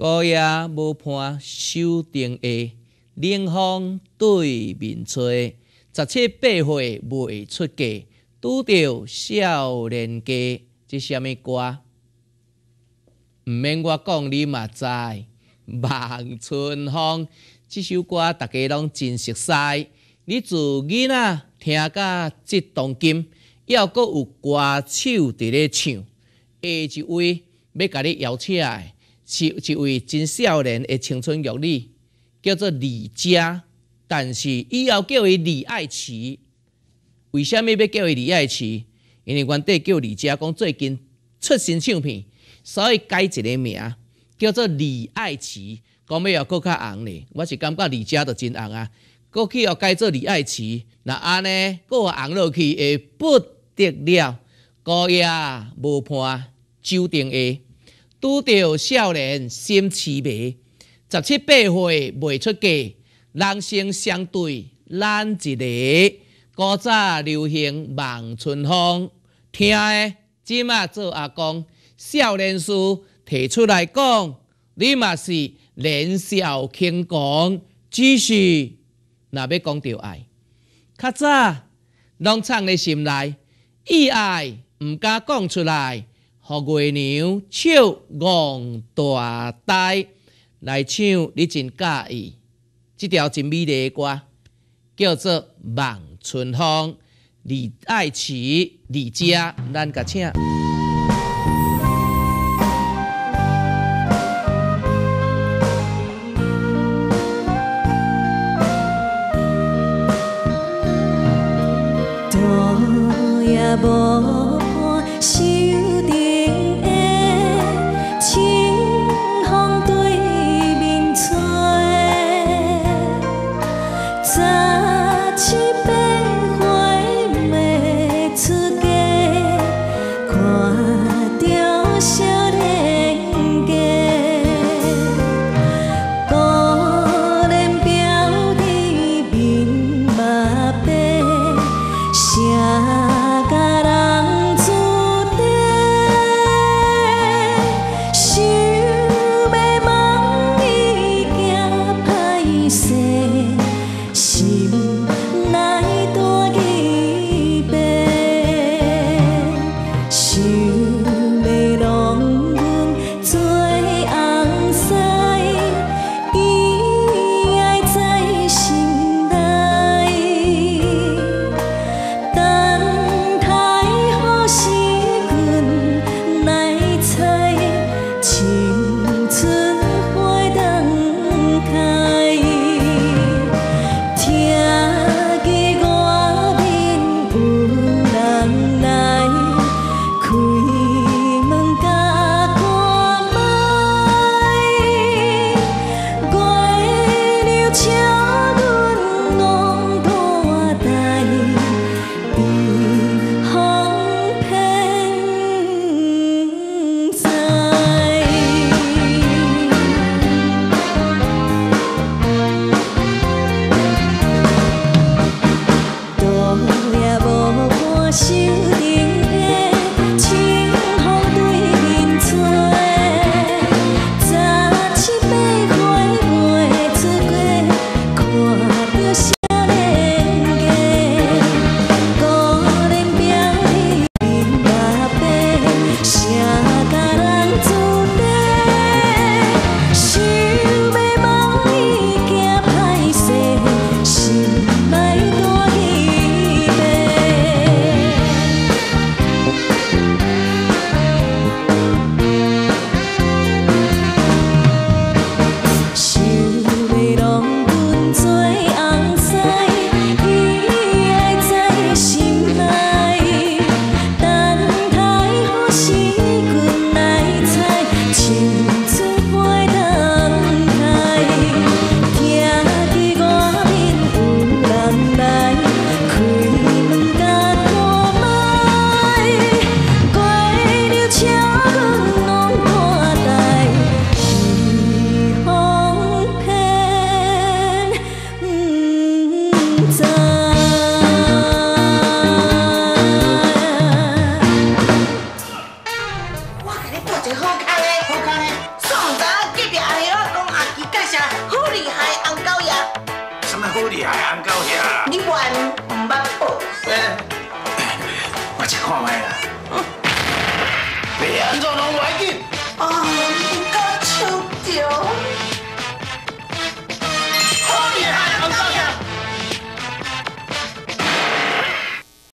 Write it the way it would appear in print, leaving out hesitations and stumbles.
孤夜无伴守灯下，冷风对面吹。17、8岁未出嫁，拄着少年家。这什么歌？毋免我讲，你嘛知。望春风这首歌大家拢真熟悉。你自囡仔听到即当今，还阁有歌手伫咧唱。下一位要甲你邀请的是一位真少年的青春玉女，叫做李佳，但是以后叫伊李爱琪。为什么要叫伊李爱琪？因为原底叫李佳，讲最近出新唱片，所以改一个名，叫做李爱琪。讲要阁较红咧，我是感觉李佳就真红啊。阁去又改做李爱琪，那安尼阁红落去会不得了。孤夜无伴守灯下，拄着少年心痴迷。17、8岁未出嫁，人生相对咱一个。古早流行望春风，听的即马做阿公。少年时提出来讲，你嘛是年少轻狂，只是若要讲到爱，较早拢藏在心内，意爱毋敢讲出来，互月娘笑戇大呆。来唱你真介意，这条真美丽的歌，叫做《望春风》。李爱琪、李佳，咱甲请。 多也无伴守灯下，清风对面吹。17、8岁未出嫁，看着少年家。孤人表弟面目白。谁甲人注定？想要问伊行歹势，心内大疑白。想要浪厉害的红狗爷？ 什么好厉害红狗兄啊？ 你原唔捌报？ 我去看卖啦。你安怎拢袂紧？ 啊！